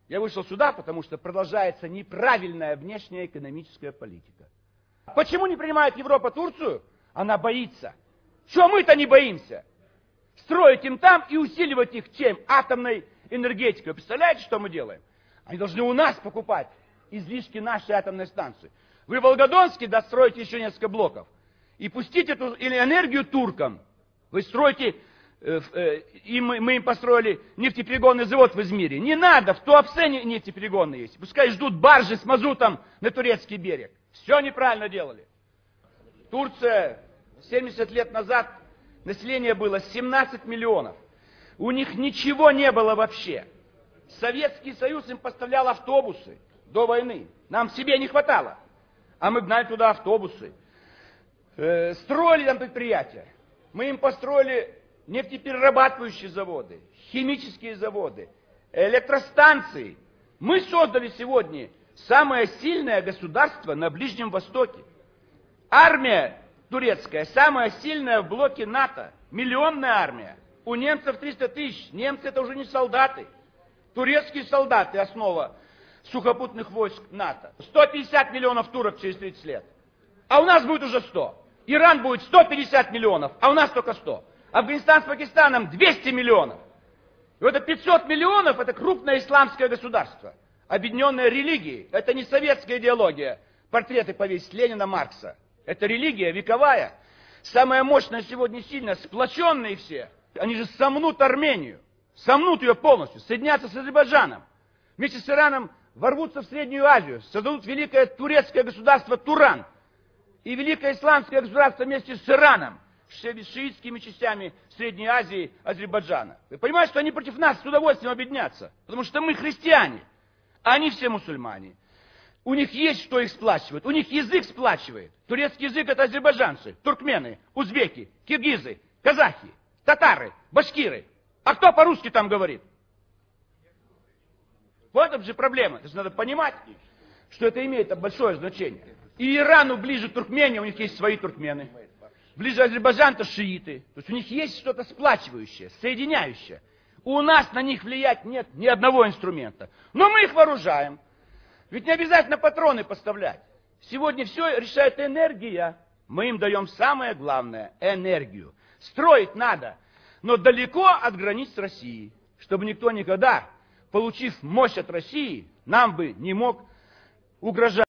Я вышел сюда, потому что продолжается неправильная внешняя экономическая политика. Почему не принимает Европа Турцию? Она боится. Чего мы-то не боимся? Строить им там и усиливать их чем? Атомной энергетикой. Вы представляете, что мы делаем? Они должны у нас покупать излишки нашей атомной станции. Вы в Волгодонске достроите еще несколько блоков. И пустите эту энергию туркам. Вы строите, мы им построили нефтеперегонный завод в Измире. Не надо, в Туапсе нефтеперегонный есть. Пускай ждут баржи с мазутом на турецкий берег. Все неправильно делали. Турция 70 лет назад население было 17 миллионов. У них ничего не было вообще. Советский Союз им поставлял автобусы до войны. Нам себе не хватало. А мы гнали туда автобусы. Строили там предприятия. Мы им построили нефтеперерабатывающие заводы, химические заводы, электростанции. Мы создали сегодня самое сильное государство на Ближнем Востоке. Армия турецкая самая сильная в блоке НАТО. Миллионная армия. У немцев 300 тысяч. Немцы это уже не солдаты. Турецкие солдаты основа сухопутных войск НАТО. 150 миллионов турок через 30 лет. А у нас будет уже 100. Иран будет 150 миллионов, а у нас только 100. Афганистан с Пакистаном 200 миллионов. И вот это 500 миллионов, это крупное исламское государство, объединенное религией. Это не советская идеология, портреты повесить Ленина, Маркса. Это религия вековая. Самая мощная сегодня, сильная, сплоченные все. Они же сомнут Армению, сомнут ее полностью, соединятся с Азербайджаном. Вместе с Ираном ворвутся в Среднюю Азию, создадут великое турецкое государство Туран. И великое исламское государство вместе с Ираном, с шиитскими частями Средней Азии, Азербайджана. Вы понимаете, что они против нас с удовольствием объединятся? Потому что мы христиане, а они все мусульмане. У них есть что их сплачивает, у них язык сплачивает. Турецкий язык это азербайджанцы, туркмены, узбеки, киргизы, казахи, татары, башкиры. А кто по-русски там говорит? Вот это же проблема. То есть надо понимать, что это имеет большое значение. И Ирану ближе Туркмения, у них есть свои туркмены. Ближе Азербайджан, то шииты. То есть у них есть что-то сплачивающее, соединяющее. У нас на них влиять нет ни одного инструмента. Но мы их вооружаем. Ведь не обязательно патроны поставлять. Сегодня все решает энергия. Мы им даем самое главное – энергию. Строить надо, но далеко от границ России. Чтобы никто никогда, получив мощь от России, нам бы не мог угрожать.